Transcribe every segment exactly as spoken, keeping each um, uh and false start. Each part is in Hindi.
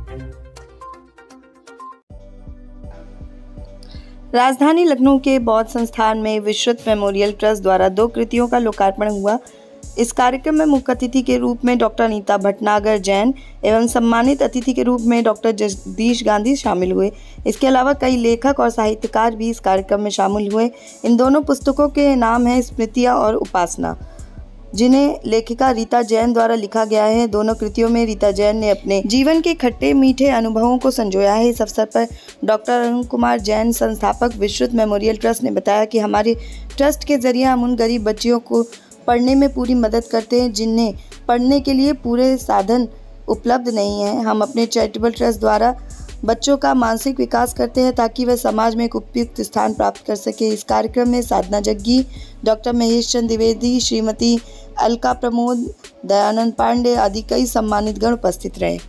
राजधानी लखनऊ के बौद्ध संस्थान में विश्रुत मेमोरियल ट्रस्ट द्वारा दो कृतियों का लोकार्पण हुआ। इस कार्यक्रम में मुख्य अतिथि के रूप में डॉक्टर अनीता भटनागर जैन एवं सम्मानित अतिथि के रूप में डॉक्टर जगदीश गांधी शामिल हुए। इसके अलावा कई लेखक और साहित्यकार भी इस कार्यक्रम में शामिल हुए। इन दोनों पुस्तकों के नाम हैं स्मृतियाँ और उपासना, जिन्हें लेखिका रीता जैन द्वारा लिखा गया है। दोनों कृतियों में रीता जैन ने अपने जीवन के खट्टे मीठे अनुभवों को संजोया है। इस अवसर पर डॉक्टर अरुण कुमार जैन, संस्थापक विश्रुत मेमोरियल ट्रस्ट, ने बताया कि हमारे ट्रस्ट के जरिए हम उन गरीब बच्चियों को पढ़ने में पूरी मदद करते हैं जिन्हें पढ़ने के लिए पूरे साधन उपलब्ध नहीं हैं। हम अपने चैरिटेबल ट्रस्ट द्वारा बच्चों का मानसिक विकास करते हैं ताकि वह समाज में एक उपयुक्त स्थान प्राप्त कर सके। इस कार्यक्रम में साधना जग्गी, डॉक्टर महेश चंद द्विवेदी, श्रीमती अलका प्रमोद, दयानंद पांडे आदि कई सम्मानित गण उपस्थित रहे।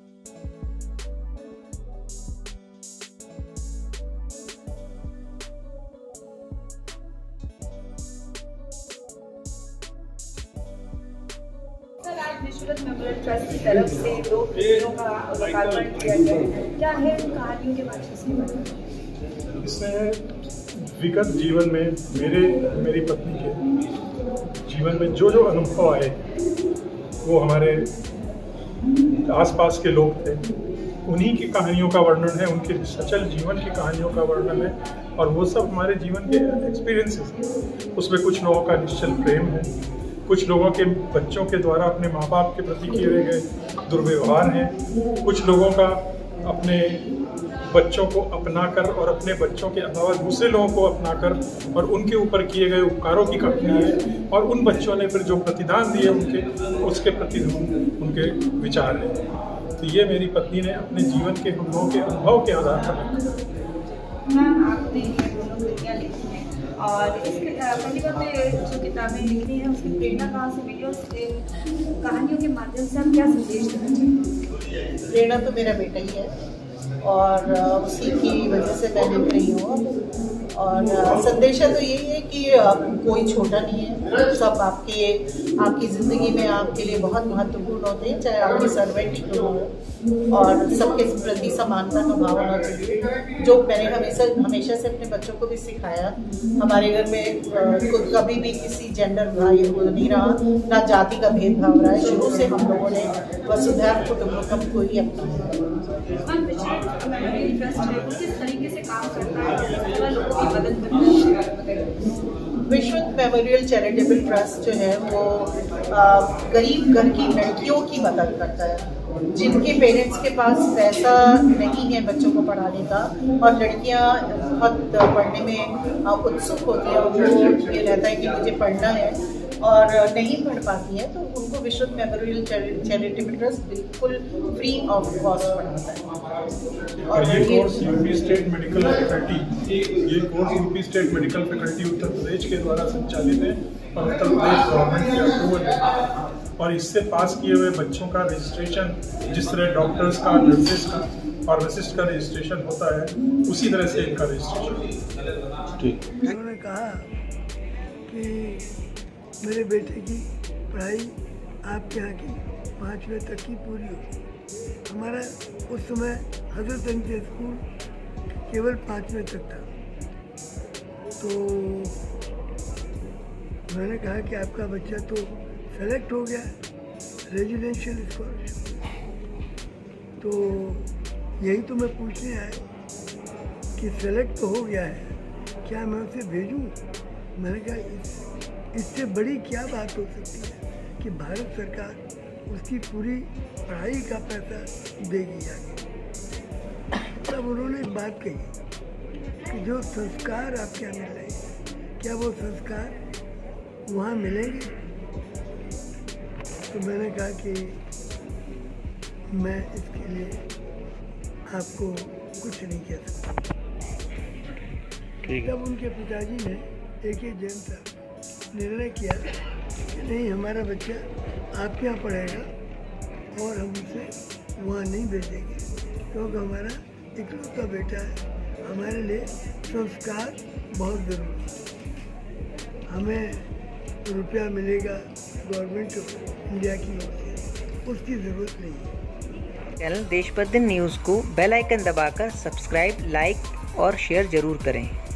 सर, आज विश्रुत मेमोरियल ट्रस्ट की तरफ से दो कृतियों का लोकार्पण किया गया है। क्या है उन कहानियों के बारे में? इसमें विगत जीवन में मेरे मेरी पत्नी के जीवन में जो जो अनुभव आए वो हमारे आसपास के लोग थे, उन्हीं की कहानियों का वर्णन है, उनके सचल जीवन की कहानियों का वर्णन है और वो सब हमारे जीवन के एक्सपीरियंसेस हैं। उसमें कुछ लोगों का निश्चल प्रेम है, कुछ लोगों के बच्चों के द्वारा अपने माँ बाप के प्रति किए गए दुर्व्यवहार हैं, कुछ लोगों का अपने बच्चों को अपनाकर और अपने बच्चों के अलावा दूसरे लोगों को अपनाकर और उनके ऊपर किए गए उपकारों की कहानी है और उन बच्चों ने फिर जो प्रतिदान दिए उनके उसके प्रति उनके विचार हैं। तो ये मेरी पत्नी ने अपने जीवन के हम लोगों के अनुभव के आधार पर लिखा। मैम, आपने ये दोनों कृतियाँ लिखी हैं और इसके प्रतिभा में जो किताबें लिखी हैं उसकी प्रेरणा कहाँ से मिली और उसके कहानियों के माध्यम से हम क्या संदेश देना चाहिए? प्रेरणा तो मेरा बेटा ही है और उसी की वजह से मैं लिख रही हूँ। और संदेशा तो यही है कि कोई छोटा नहीं है, सब आपके आपकी ज़िंदगी में आपके लिए बहुत महत्वपूर्ण होते हैं, चाहे आपके सर्वेंट ही क्यों हो, और सबके प्रति समानता का भाव होना चाहिए, जो मैंने हमेशा हमेशा से अपने बच्चों को भी सिखाया। हमारे घर में कभी भी किसी जेंडर भाई नहीं रहा, ना जाति का भेदभाव रहा है। शुरू से हम लोगों ने वसुधैव कुटुंबकम को ही अपनाया। विश्रुत मेमोरियल चैरिटेबल ट्रस्ट जो है वो गरीब घर की लड़कियों की मदद करता है, जिनके पेरेंट्स के पास पैसा नहीं है बच्चों को पढ़ाने का और लड़कियां बहुत पढ़ने में उत्सुक होती हैं, उनको ये रहता है कि मुझे पढ़ना है और नहीं पढ़ पाती है, तो उनको विश्रुत मेमोरियल चैरिटेबल ट्रस्ट बिल्कुल फ्री ऑफ कॉस्ट पढ़ाता है। और ये course UP state medical faculty ये course UP state medical faculty Uttar Pradesh के द्वारा संचालित है और उत्तर प्रदेश गवर्नमेंट के अप्रूवल है और इससे पास किए हुए बच्चों का रजिस्ट्रेशन, जिस तरह डॉक्टर्स का, नर्सेस का, फार्मासिस्ट का रजिस्ट्रेशन होता है, उसी तरह से इनका रजिस्ट्रेशन। ठीक, उन्होंने कहा कि मेरे बेटे की पढ़ाई आपके यहाँ की पाँचवें तक की पूरी हो। हमारा उस समय हजरतगंज के स्कूल केवल पाँचवें तक था, तो मैंने कहा कि आपका बच्चा तो सेलेक्ट हो गया रेजिडेंशियल स्कॉलरशिप, तो यही तो मैं पूछने आया कि सेलेक्ट तो हो गया है, क्या मैं उसे भेजूं? मैंने कहा इस इससे बड़ी क्या बात हो सकती है कि भारत सरकार उसकी पूरी पढ़ाई का पैसा देगी आगे। तब उन्होंने एक बात कही कि जो संस्कार आपके यहाँ मिल रहे हैं, क्या वो संस्कार वहाँ मिलेंगे? तो मैंने कहा कि मैं इसके लिए आपको कुछ नहीं कह सकता। तब उनके पिताजी ने एक ही जैन साहब निर्णय किया कि नहीं, हमारा बच्चा आपके यहाँ पढ़ेगा और हम उसे वहाँ नहीं भेजेंगे, क्योंकि हमारा इकलौता बेटा है। हमारे लिए संस्कार बहुत ज़रूरी है। हमें रुपया मिलेगा गवर्नमेंट ऑफ इंडिया की ओर से, उसकी ज़रूरत नहीं है। चैनल देशबंधु न्यूज़ को बेल आइकन दबाकर सब्सक्राइब, लाइक और शेयर जरूर करें।